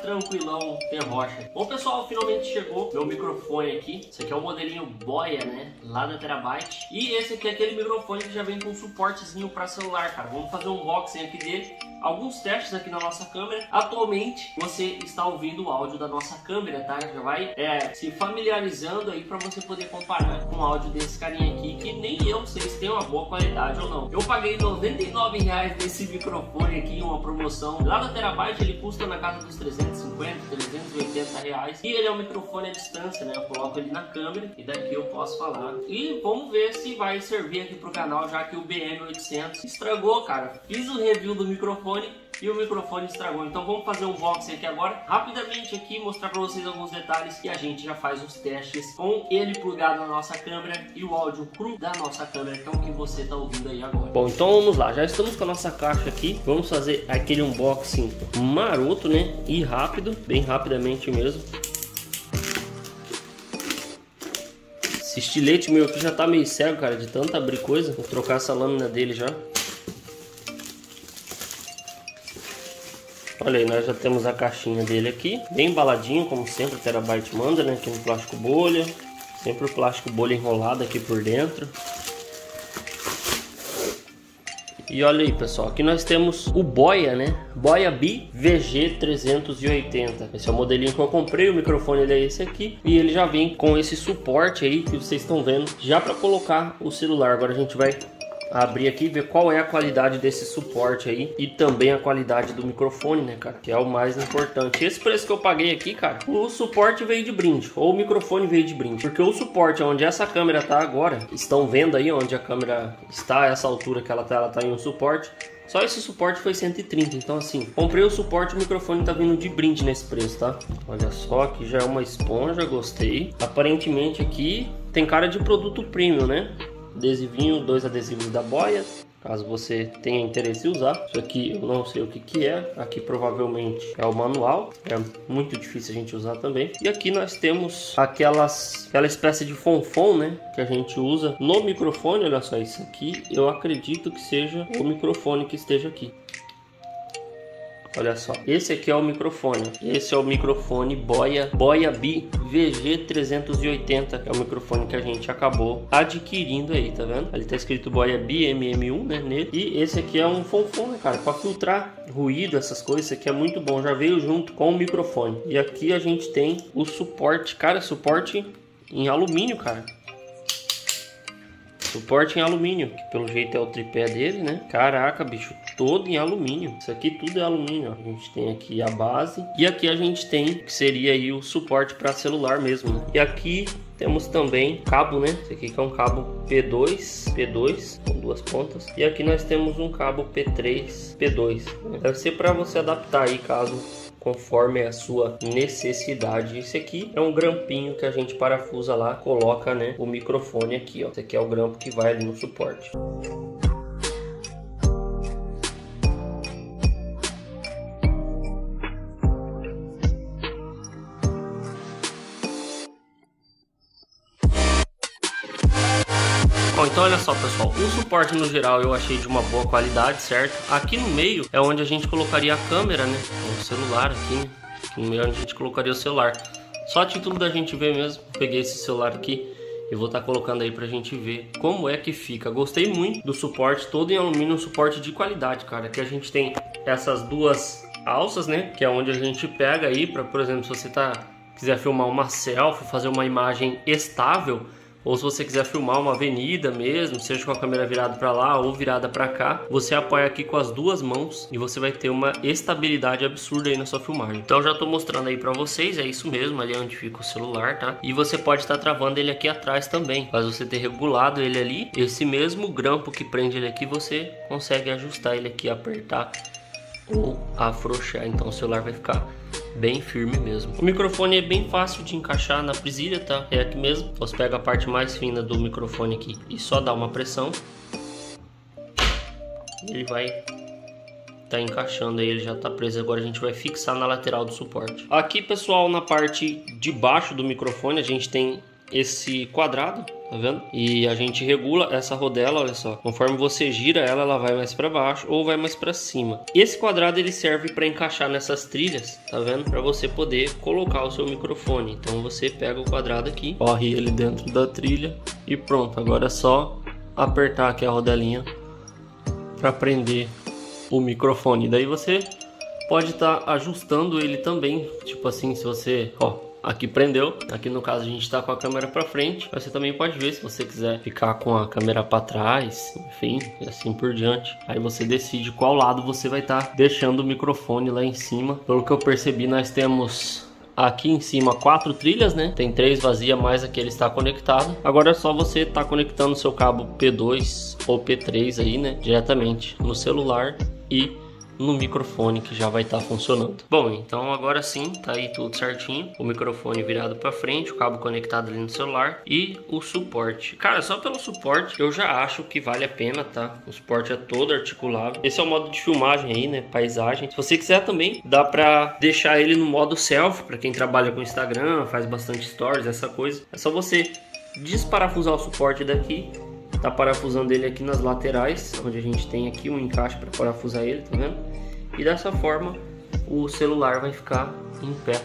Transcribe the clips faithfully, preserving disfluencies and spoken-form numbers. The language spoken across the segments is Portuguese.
tranquilão, ter rocha. Bom pessoal, finalmente chegou meu microfone aqui. Esse aqui é o modelinho Boya, né, lá da Terabyte. E esse aqui é aquele microfone que já vem com suportezinho para celular, cara. Vamos fazer um unboxing aqui dele. Alguns testes aqui na nossa câmera. Atualmente você está ouvindo o áudio da nossa câmera, tá? Já vai é, se familiarizando aí para você poder comparar com o áudio desse carinha aqui, que nem eu sei se tem uma boa qualidade ou não. Eu paguei noventa e nove reais nesse microfone aqui em uma promoção lá da Terabyte. Ele custa na casa dos trezentos e cinquenta, trezentos e oitenta reais. E ele é um microfone à distância, né? Eu coloco ele na câmera e daqui eu posso falar. E vamos ver se vai servir aqui pro canal, já que o B M oitocentos estragou, cara. Fiz o review do microfone e o microfone estragou. Então vamos fazer um unboxing aqui agora, rapidamente aqui, mostrar para vocês alguns detalhes e a gente já faz os testes com ele plugado na nossa câmera e o áudio cru da nossa câmera, que é o que você está ouvindo aí agora. Bom, então vamos lá, já estamos com a nossa caixa aqui, vamos fazer aquele unboxing maroto, né, e rápido, bem rapidamente mesmo. Esse estilete meu aqui já tá meio cego, cara, de tanto abrir coisa. Vou trocar essa lâmina dele já. Olha aí, nós já temos a caixinha dele aqui, bem embaladinho, como sempre a Terabyte manda, né? Aqui no plástico bolha, sempre o plástico bolha enrolado aqui por dentro. E olha aí, pessoal, aqui nós temos o Boya, né? Boya B V G trezentos e oitenta. Esse é o modelinho que eu comprei, o microfone ele é esse aqui. E ele já vem com esse suporte aí que vocês estão vendo, já para colocar o celular. Agora a gente vai abrir aqui e ver qual é a qualidade desse suporte aí e também a qualidade do microfone, né, cara, que é o mais importante. Esse preço que eu paguei aqui, cara, o suporte veio de brinde, ou o microfone veio de brinde, porque o suporte onde essa câmera tá agora, estão vendo aí onde a câmera está, essa altura que ela tá, ela tá em um suporte. Só esse suporte foi cento e trinta, então assim, comprei o suporte, o microfone tá vindo de brinde nesse preço, tá? Olha só, aqui já é uma esponja, gostei. Aparentemente aqui tem cara de produto premium, né? Adesivinho, dois adesivos da Boya, caso você tenha interesse em usar. Isso aqui eu não sei o que que é. Aqui provavelmente é o manual, é muito difícil a gente usar também. E aqui nós temos aquelas, aquela espécie de fonfon, né, que a gente usa no microfone. Olha só, isso aqui eu acredito que seja o microfone que esteja aqui. Olha só, esse aqui é o microfone. Esse é o microfone Boya, Boya B V G trezentos e oitenta. É o microfone que a gente acabou adquirindo aí, tá vendo? Ali tá escrito Boya B M M um, né, nele. E esse aqui é um fonfon, né, cara, para filtrar ruído, essas coisas. Esse aqui é muito bom, já veio junto com o microfone. E aqui a gente tem o suporte, cara, suporte em alumínio, cara. Suporte em alumínio, que pelo jeito é o tripé dele, né? Caraca, bicho, todo em alumínio. Isso aqui tudo é alumínio, ó. A gente tem aqui a base e aqui a gente tem, que seria aí o suporte para celular mesmo, né? E aqui temos também cabo, né? Esse aqui que é um cabo P dois, P dois com duas pontas. E aqui nós temos um cabo P três, P dois. Deve ser para você adaptar aí, caso conforme a sua necessidade. Esse aqui é um grampinho que a gente parafusa lá, coloca, né, o microfone aqui, ó. Esse aqui é o grampo que vai ali no suporte. Bom, então olha só, pessoal, o suporte no geral eu achei de uma boa qualidade, certo? Aqui no meio é onde a gente colocaria a câmera, né? O celular aqui, né? Aqui no meio é onde a gente colocaria o celular. Só a título da gente ver mesmo, peguei esse celular aqui e vou estar colocando aí pra gente ver como é que fica. Gostei muito do suporte, todo em alumínio, um suporte de qualidade, cara. Aqui a gente tem essas duas alças, né? Que é onde a gente pega aí pra, por exemplo, se você tá, quiser filmar uma selfie, fazer uma imagem estável, ou se você quiser filmar uma avenida mesmo, seja com a câmera virada para lá ou virada para cá, você apoia aqui com as duas mãos e você vai ter uma estabilidade absurda aí na sua filmagem. Então já tô mostrando aí para vocês, é isso mesmo, ali onde fica o celular, tá? E você pode estar travando ele aqui atrás também, mas você ter regulado ele ali, esse mesmo grampo que prende ele aqui, você consegue ajustar ele aqui, apertar ou afrouxar, então o celular vai ficar bem firme mesmo. O microfone é bem fácil de encaixar na presilha, tá? É aqui mesmo. Você pega a parte mais fina do microfone aqui e só dá uma pressão. Ele vai tá encaixando aí, ele já tá preso. Agora a gente vai fixar na lateral do suporte. Aqui, pessoal, na parte de baixo do microfone a gente tem esse quadrado tá vendo? E a gente regula essa rodela, olha só. Conforme você gira ela, ela vai mais para baixo ou vai mais para cima. Esse quadrado ele serve para encaixar nessas trilhas, tá vendo? Para você poder colocar o seu microfone. Então você pega o quadrado aqui, corre ele dentro da trilha e pronto. Agora é só apertar aqui a rodelinha para prender o microfone. Daí você pode estar tá ajustando ele também, tipo assim, se você, ó, aqui prendeu, aqui no caso a gente está com a câmera para frente. Você também pode ver se você quiser ficar com a câmera para trás, enfim, e assim por diante. Aí você decide qual lado você vai estar tá deixando o microfone lá em cima. Pelo que eu percebi, nós temos aqui em cima quatro trilhas, né? Tem três vazias, mais aquele está conectado. Agora é só você estar tá conectando o seu cabo P dois ou P três aí, né? Diretamente no celular e no microfone, que já vai estar tá funcionando. Bom, então agora sim, tá aí tudo certinho. O microfone virado para frente, o cabo conectado ali no celular e o suporte. Cara, só pelo suporte eu já acho que vale a pena, tá? O suporte é todo articulável. Esse é o modo de filmagem aí, né? Paisagem. Se você quiser também, dá para deixar ele no modo selfie, para quem trabalha com Instagram, faz bastante stories, essa coisa. É só você desparafusar o suporte daqui. Tá parafusando ele aqui nas laterais, onde a gente tem aqui um encaixe para parafusar ele, tá vendo? E dessa forma o celular vai ficar em pé.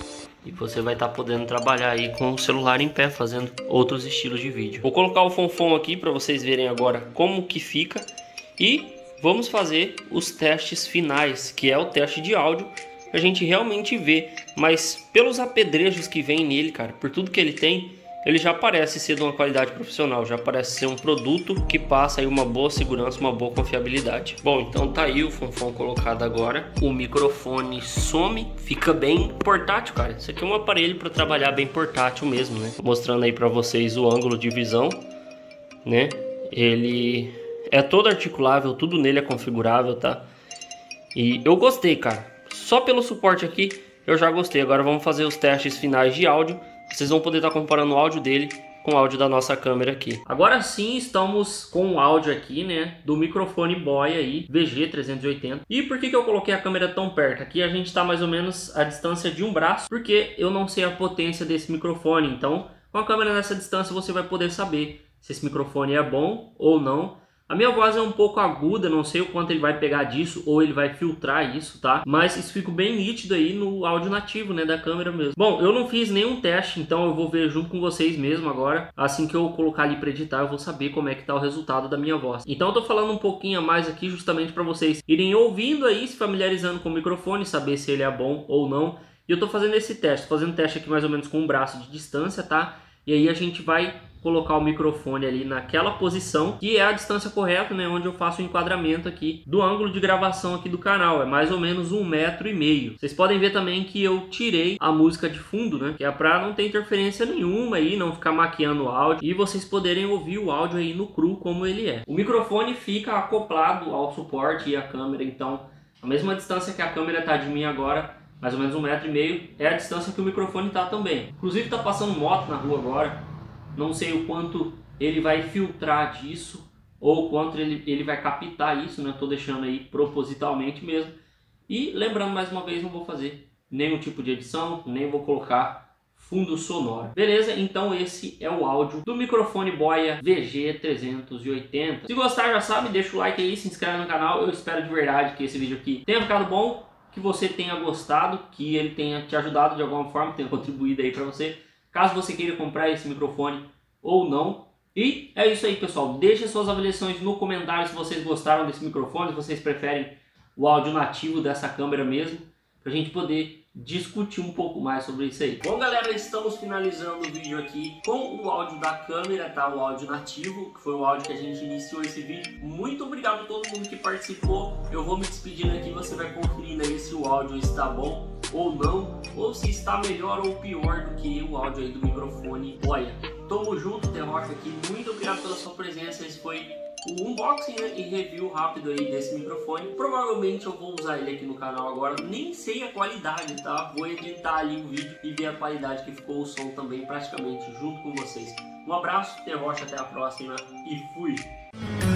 E você vai estar tá podendo trabalhar aí com o celular em pé, fazendo outros estilos de vídeo. Vou colocar o fonfon aqui para vocês verem agora como que fica. E vamos fazer os testes finais, que é o teste de áudio. A gente realmente vê, mas pelos apetrechos que vem nele, cara, por tudo que ele tem, ele já parece ser de uma qualidade profissional, já parece ser um produto que passa aí uma boa segurança, uma boa confiabilidade. Bom, então tá aí o fonfon colocado agora. O microfone some, fica bem portátil, cara. Isso aqui é um aparelho para trabalhar bem portátil mesmo, né? Mostrando aí para vocês o ângulo de visão, né? Ele é todo articulável, tudo nele é configurável, tá? E eu gostei, cara. Só pelo suporte aqui eu já gostei. Agora vamos fazer os testes finais de áudio. Vocês vão poder estar comparando o áudio dele com o áudio da nossa câmera aqui. Agora sim estamos com o áudio aqui, né, do microfone Boya aí, V G trezentos e oitenta. E por que que eu coloquei a câmera tão perto? Aqui a gente está mais ou menos a distância de um braço, porque eu não sei a potência desse microfone. Então, com a câmera nessa distância você vai poder saber se esse microfone é bom ou não. A minha voz é um pouco aguda, não sei o quanto ele vai pegar disso ou ele vai filtrar isso, tá? Mas isso fica bem nítido aí no áudio nativo, né, da câmera mesmo. Bom, eu não fiz nenhum teste, então eu vou ver junto com vocês mesmo agora. Assim que eu colocar ali para editar, eu vou saber como é que tá o resultado da minha voz. Então eu tô falando um pouquinho a mais aqui justamente para vocês irem ouvindo aí, se familiarizando com o microfone, saber se ele é bom ou não. E eu tô fazendo esse teste, tô fazendo teste aqui mais ou menos com um braço de distância, tá? E aí a gente vai colocar o microfone ali naquela posição que é a distância correta, né, onde eu faço o enquadramento aqui do ângulo de gravação aqui do canal. É mais ou menos um metro e meio. Vocês podem ver também que eu tirei a música de fundo, né, que é para não ter interferência nenhuma aí, não ficar maquiando o áudio e vocês poderem ouvir o áudio aí no cru como ele é. O microfone fica acoplado ao suporte e à câmera, então a mesma distância que a câmera tá de mim agora, mais ou menos um metro e meio, é a distância que o microfone tá também. Inclusive tá passando moto na rua agora. Não sei o quanto ele vai filtrar disso ou o quanto ele, ele vai captar isso, né? Estou deixando aí propositalmente mesmo. E lembrando mais uma vez, não vou fazer nenhum tipo de edição, nem vou colocar fundo sonoro. Beleza? Então esse é o áudio do microfone Boya V G trezentos e oitenta. Se gostar, já sabe, deixa o like aí, se inscreve no canal. Eu espero de verdade que esse vídeo aqui tenha ficado bom, que você tenha gostado, que ele tenha te ajudado de alguma forma, tenha contribuído aí para você. Caso você queira comprar esse microfone ou não. E é isso aí, pessoal. Deixe suas avaliações no comentário se vocês gostaram desse microfone, se vocês preferem o áudio nativo dessa câmera mesmo, pra gente poder discutir um pouco mais sobre isso aí. Bom, galera, estamos finalizando o vídeo aqui com o áudio da câmera, tá? O áudio nativo, que foi o áudio que a gente iniciou esse vídeo. Muito obrigado a todo mundo que participou. Eu vou me despedindo aqui, você vai conferindo aí se o áudio está bom ou não, ou se está melhor ou pior do que o áudio aí do microfone Boya. Tamo junto, Terrocha aqui. Muito obrigado pela sua presença. Esse foi o unboxing, né, e review rápido aí desse microfone. Provavelmente eu vou usar ele aqui no canal agora. Nem sei a qualidade, tá? Vou editar ali o vídeo e ver a qualidade que ficou o som também praticamente junto com vocês. Um abraço, Terrocha, até a próxima e fui!